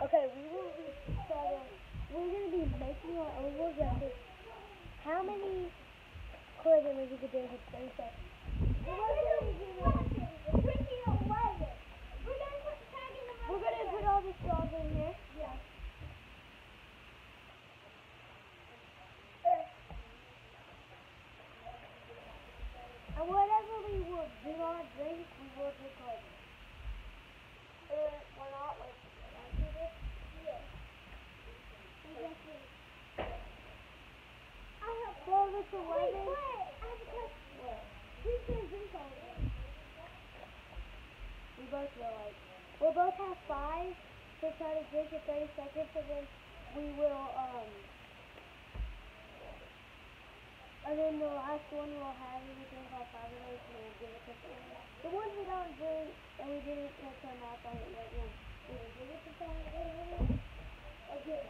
Okay, we're gonna be making our oval dresses. How many clothes are we gonna do in 30 seconds? We're gonna put all the straws in here. Yeah. And whatever we will do not drink, we will drink later. Why not? Like, do this? Yeah. I have 12 to 11. Wait, I have a question. What? We can drink all of it. We both will, like, we'll both have 5 to try to drink in 30 seconds, and then we will, and then the last one we'll have, we drink all 5 of those, and we'll give it to someone. The ones we don't drink, and we didn't catch our mouth on it yet, we will give it to someone later. Okay.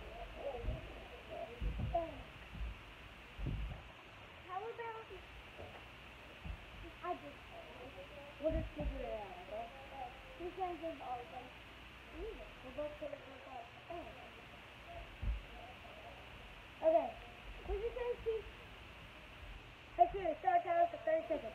How about, we'll just figure it out, okay? We can drink all of them. We're both gonna drink all of them. Okay. Who's your first piece? Hey, Siri, start timer for 30 seconds.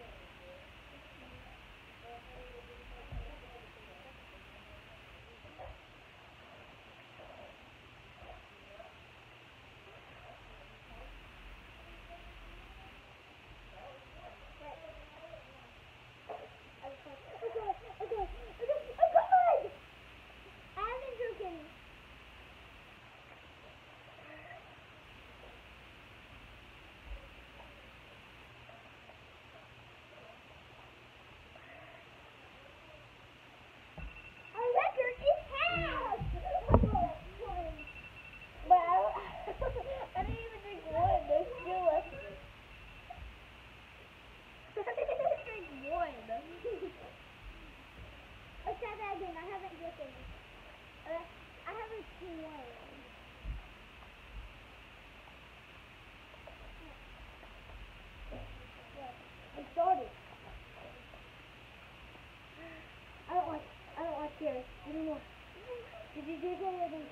I don't like Siri anymore. Did you drink anything?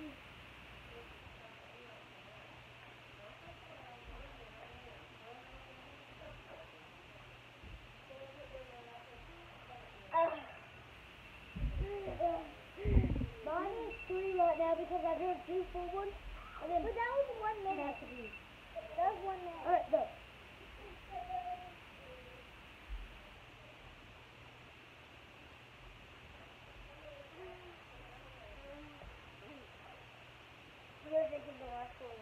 Mine is 3 right now because I drank 2 full ones. And then, but that was 1 minute. That was 1 minute. Alright, go. We're drinking the last one.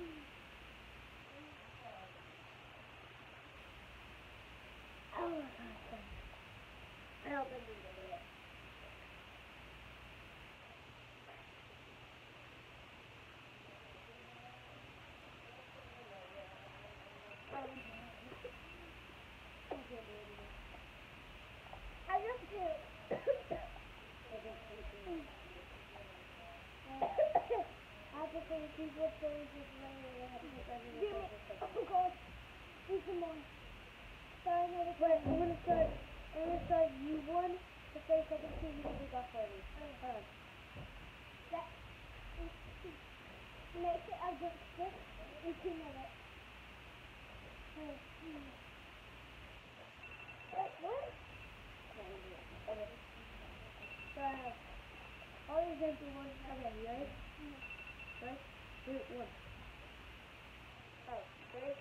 Oh, God. I hope I didn't get it. I just did. After the people say just later, I have to put everything over. Oh God, do some more. Start another question. I'm gonna start you one to say second two, you can take off ready. Alright. That make it a good 6 in 2 minutes. What? Okay. So all these empty ones. Okay, you ready? Right? 3, 1. Oh, 3, 2, 1.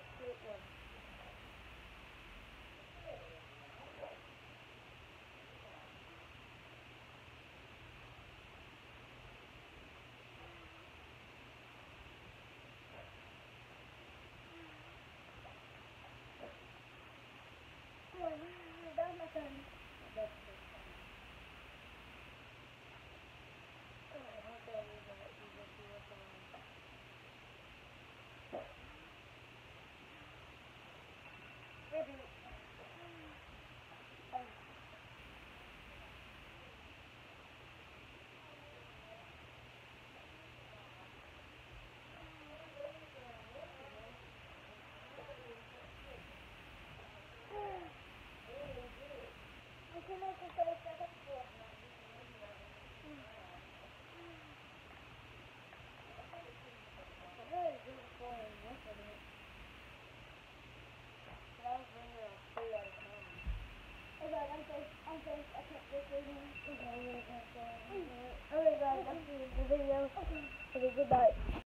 That was my turn. That's it. Okay, goodbye.